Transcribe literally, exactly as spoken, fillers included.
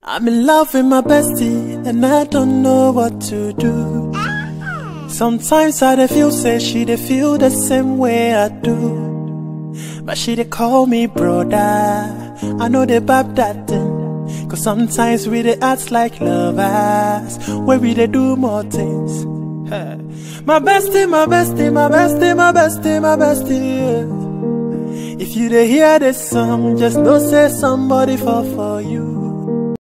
I'm in love with my bestie, and I don't know what to do. Sometimes I dey feel say she dey feel the same way I do, but she dey call me brother. I know they bab that thing, cause sometimes we dey act like lovers, where we dey do more things. My bestie, my bestie, my bestie, my bestie, my bestie, yeah. If you dey hear this song, just know say somebody fall for you.